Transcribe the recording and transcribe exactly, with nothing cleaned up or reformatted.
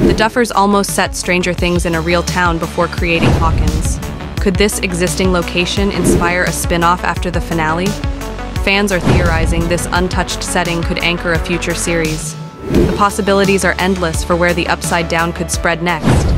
The Duffers almost set Stranger Things in a real town before creating Hawkins. Could this existing location inspire a spin-off after the finale? Fans are theorizing this untouched setting could anchor a future series. The possibilities are endless for where the Upside Down could spread next.